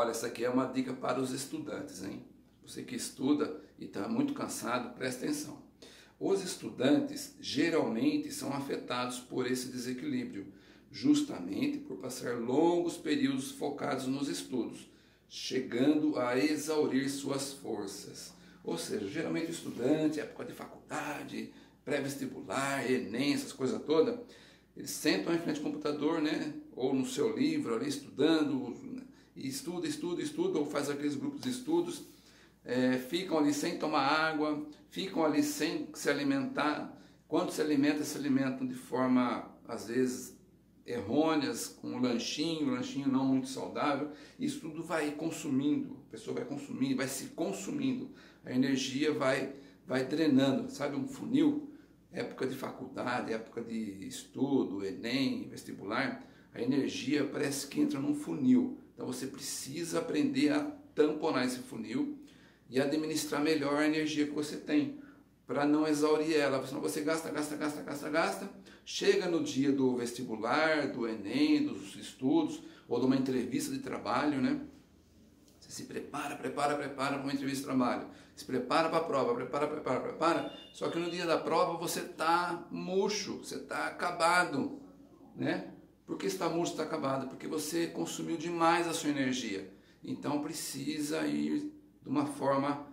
Olha, essa aqui é uma dica para os estudantes, hein? Você que estuda e está muito cansado, presta atenção. Os estudantes geralmente são afetados por esse desequilíbrio, justamente por passar longos períodos focados nos estudos, chegando a exaurir suas forças. Ou seja, geralmente o estudante, época de faculdade, pré-vestibular, Enem, essas coisas todas, eles sentam em frente ao computador, né? Ou no seu livro ali estudando, e estuda, ou faz aqueles grupos de estudos, ficam ali sem tomar água, ficam ali sem se alimentar. Quando se alimentam de forma, às vezes, errôneas, com um lanchinho não muito saudável. Isso tudo vai consumindo, a pessoa vai consumindo, vai se consumindo, a energia vai drenando, sabe, um funil? Época de faculdade, época de estudo, Enem, vestibular, a energia parece que entra num funil. Então você precisa aprender a tamponar esse funil e administrar melhor a energia que você tem, para não exaurir ela, senão você gasta, chega no dia do vestibular, do Enem, dos estudos, ou de uma entrevista de trabalho, né? Você se prepara para uma entrevista de trabalho, se prepara para a prova, prepara, só que no dia da prova você está murcho, você está acabado, né? Por que está murcho, está acabado? Porque você consumiu demais a sua energia, então precisa ir de uma forma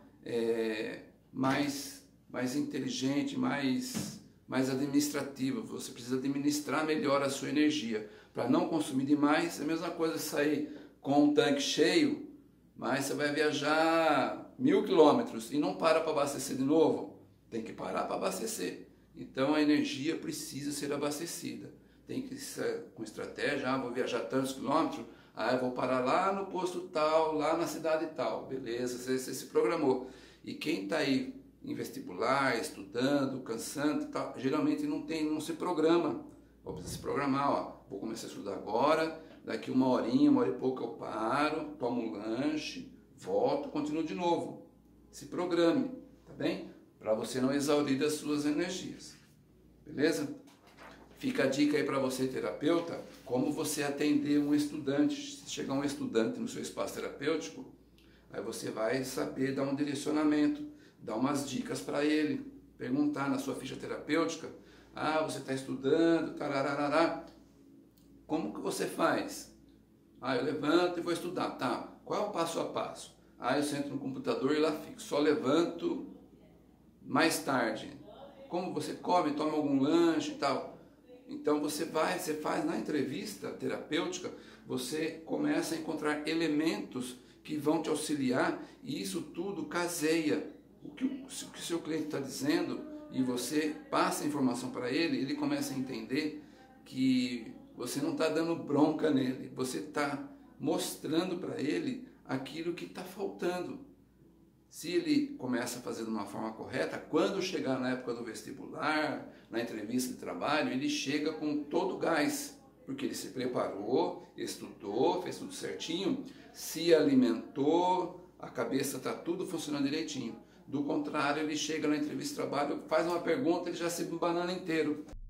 mais inteligente, mais administrativa. Você precisa administrar melhor a sua energia, para não consumir demais. É a mesma coisa sair com um tanque cheio, mas você vai viajar 1000 quilômetros e não para abastecer de novo. Tem que parar para abastecer. Então a energia precisa ser abastecida. Tem que ser com estratégia. Vou viajar tantos quilômetros, eu vou parar lá no posto tal, lá na cidade tal. Beleza, você se programou. E quem está aí em vestibular, estudando, cansando, tal, geralmente não se programa. Precisa se programar, vou começar a estudar agora, daqui uma hora e pouco eu paro, tomo um lanche, volto, continuo de novo. Se programe, tá bem? Para você não exaurir as suas energias. Beleza? Fica a dica aí para você, terapeuta, como você atender um estudante. Se chegar um estudante no seu espaço terapêutico, aí você vai saber dar um direcionamento, dar umas dicas para ele, perguntar na sua ficha terapêutica, você está estudando, tarararará, como que você faz? Eu levanto e vou estudar, tá, qual é o passo a passo? Eu sento no computador e lá fico, só levanto mais tarde. Como você come, toma algum lanche e tal? Então você faz na entrevista terapêutica, você começa a encontrar elementos que vão te auxiliar, e isso tudo caseia. O que o seu cliente está dizendo, e você passa a informação para ele, ele começa a entender que você não está dando bronca nele, você está mostrando para ele aquilo que está faltando. Se ele começa a fazer de uma forma correta, quando chegar na época do vestibular, na entrevista de trabalho, ele chega com todo o gás, porque ele se preparou, estudou, fez tudo certinho, se alimentou, a cabeça está tudo funcionando direitinho. Do contrário, ele chega na entrevista de trabalho, faz uma pergunta, ele já se banana inteiro.